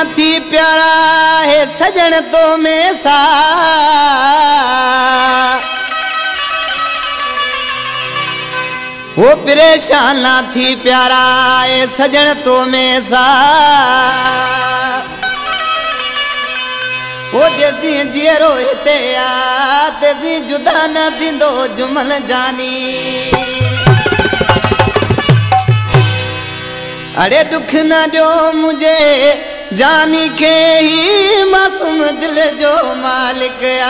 थी प्यारा है सजन तो में सा वो परेशान ना थी प्यारा है सजन तो में सा वो जैसी जीरो हिते आ तैसी जुदा न थींदो जुमन जानी अरे दुख न ॾियो मुझे जानी के ही मासूम दिल जो मालिक आ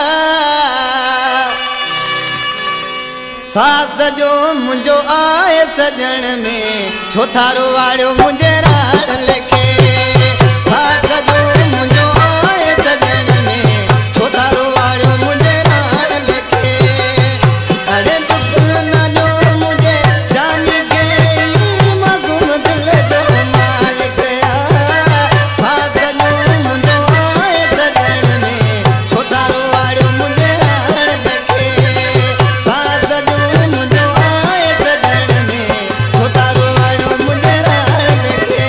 सास जो मुझो आए सजन में छो थारो वाड़ो मुझे राण लिखे सास जो मुझो आए सजन में छो थारो वाड़ो मुझे राण लिखे अरे दुख न ॾियो मुझे जानी के मासूम दिल जो मालिक आ सास जो मुझो आए सजन में छो थारो वाड़ो मुझे राण लिखे सास जो मुझो आए सजन में छो थारो वाड़ो मुझे राण लिखे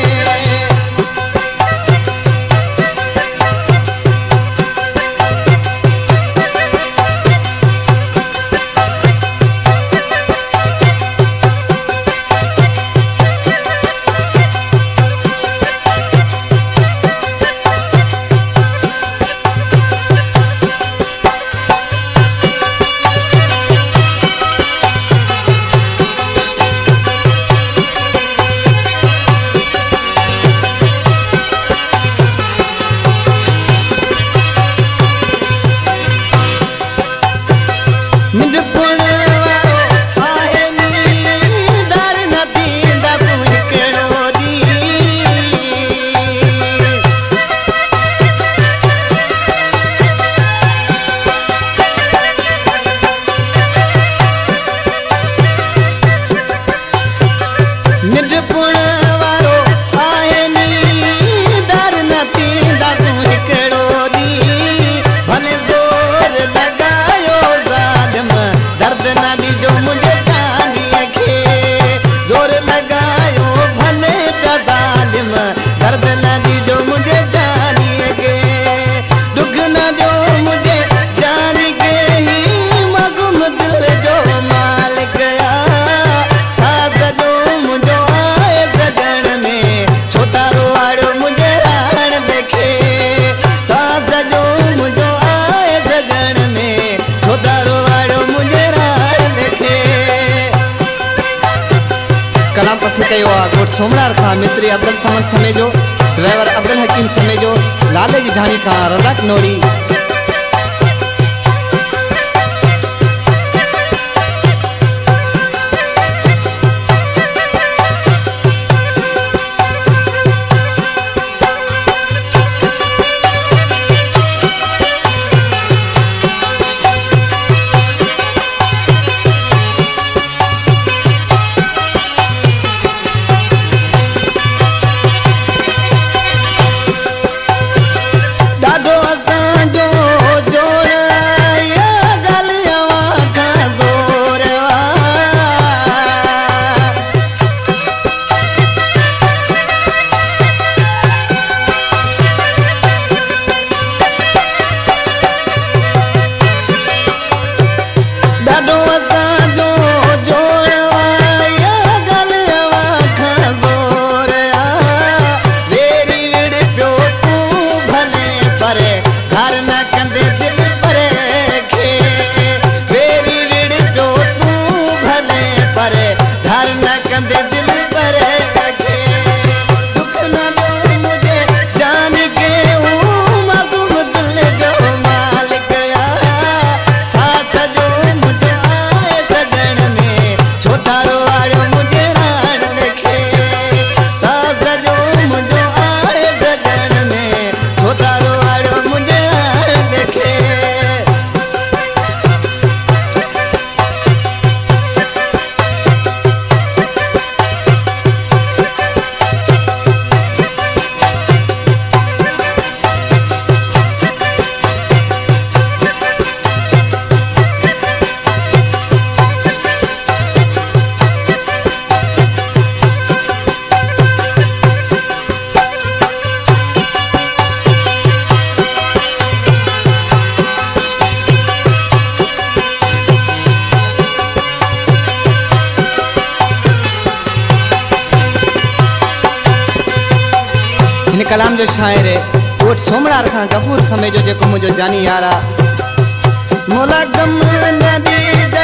मुझ पुण वारो आहे नी दर न थींदा तूं हिकिड़ो ॾींहुं मुझ पुण वारो आहे नी दर न थींदा तूं हिकिड़ो ॾींहुं भले ज़ोर लॻायो ज़ालिम दर्द न ॾिजो मुझे जानीअ खे ज़ोर लॻायो भले पिया ज़ालिम दर्द न ॾिजो मुझे जानीअ खे दुख न ॾियो मुझे जानी के ही मासूम दिल जो मालिक आ सास जो मुझो आए सजन में छो थारो वाड़ो मुझे राण लिखे सास जो मुझो आए सजन में छो थारो वाड़ो मुझे राण लिखे कलाम पसंद कयो आहे घोट सोमनार खां मित्री अब्दुल समद समेजो ड्राइवर अब्दुल हकीम समेजो लाले जी ढाणी खां रज़ाक नोरी ॾाढो असांजो जोड़ या ॻाल्हियां खां ज़ोर ॾाढो असांजो जोड़ या ॻाल्हियां खां ज़ोर वेरी विड़ पियो तूं भले पर घर न कंदे दिल पर खे वेरी विड़ पियो तूं भले पर घर न कंदे दिल पर खे दुख न ॾियो मुझे जान के हूं मासूम दिल जो मालिक आ सास जो मुझो आए सजन में छो थारो वाड़ो मुझे राण लिखे सास जो मुझो आए सजन में छो थारो वाड़ो मुझे राण लिखे कलाम जो शायर है कोट सोमनाथ खां कपूर समय जो जेको मुझो जानी यारा मोला गम नदी